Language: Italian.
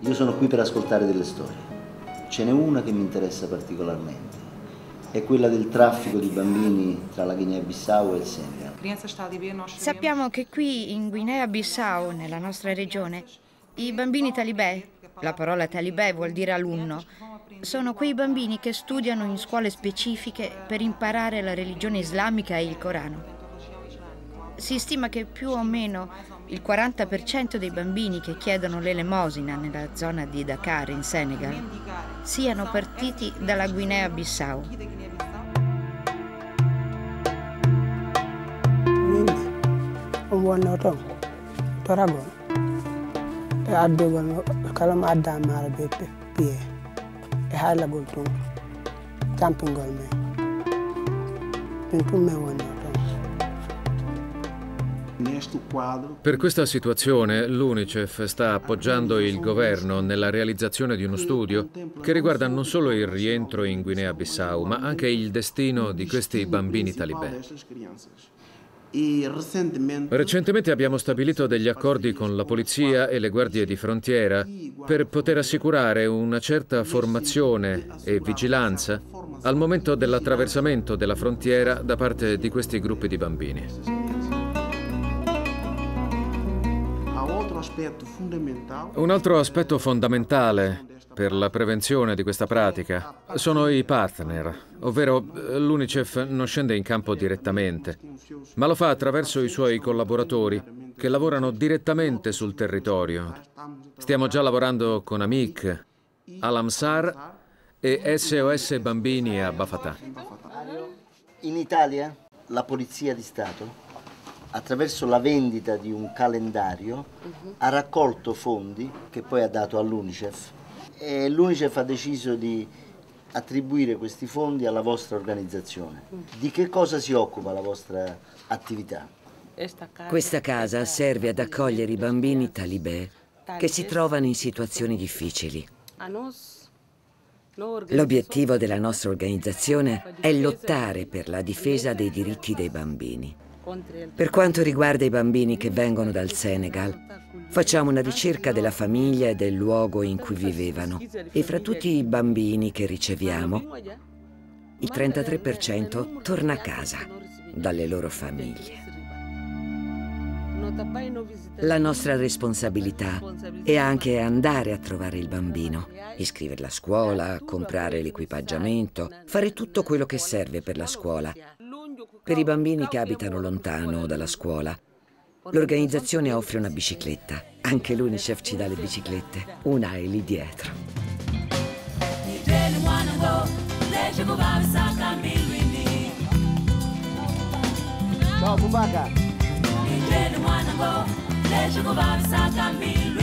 Io sono qui per ascoltare delle storie. Ce n'è una che mi interessa particolarmente. È quella del traffico di bambini tra la Guinea-Bissau e il Senegal. Sappiamo che qui in Guinea-Bissau, nella nostra regione, i bambini talibè, la parola talibè vuol dire alunno, sono quei bambini che studiano in scuole specifiche per imparare la religione islamica e il Corano. Si stima che più o meno il 40% dei bambini che chiedono l'elemosina nella zona di Dakar, in Senegal, siano partiti dalla Guinea-Bissau. Per questa situazione l'UNICEF sta appoggiando il governo nella realizzazione di uno studio che riguarda non solo il rientro in Guinea-Bissau, ma anche il destino di questi bambini talibè. Recentemente abbiamo stabilito degli accordi con la polizia e le guardie di frontiera per poter assicurare una certa formazione e vigilanza al momento dell'attraversamento della frontiera da parte di questi gruppi di bambini. Un altro aspetto fondamentale per la prevenzione di questa pratica sono i partner, ovvero l'UNICEF non scende in campo direttamente, ma lo fa attraverso i suoi collaboratori che lavorano direttamente sul territorio. Stiamo già lavorando con AMIC, Al-Amsar e SOS Bambini a Bafatà. In Italia la Polizia di Stato, attraverso la vendita di un calendario, ha raccolto fondi che poi ha dato all'UNICEF e l'UNICEF ha deciso di attribuire questi fondi alla vostra organizzazione. Di che cosa si occupa la vostra attività? Questa casa serve ad accogliere i bambini talibè che si trovano in situazioni difficili. L'obiettivo della nostra organizzazione è lottare per la difesa dei diritti dei bambini. Per quanto riguarda i bambini che vengono dal Senegal, facciamo una ricerca della famiglia e del luogo in cui vivevano e fra tutti i bambini che riceviamo, il 33% torna a casa dalle loro famiglie. La nostra responsabilità è anche andare a trovare il bambino, iscriverlo a scuola, comprare l'equipaggiamento, fare tutto quello che serve per la scuola. Per i bambini che abitano lontano dalla scuola, l'organizzazione offre una bicicletta. Anche l'UNICEF ci dà le biciclette. Una è lì dietro. Ciao Bubaka!